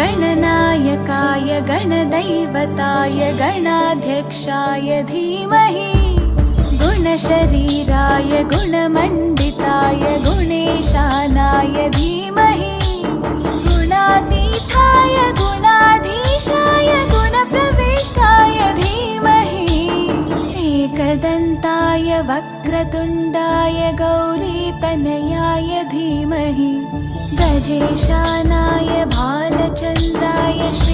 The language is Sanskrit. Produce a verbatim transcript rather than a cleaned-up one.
गणनायकाय गणदैवताय गणाध्यक्षाय धीमहि गुणशरीराय गुणमण्डिताय गुणेशानाय धीमहि गुणातीताय गुणाधीशाय गुणप्रविष्टाय धीमहि एकदन्ताय वक्रतुण्डाय गौरीतनयाय धीमहि गजेशानाय भालचन्द्राय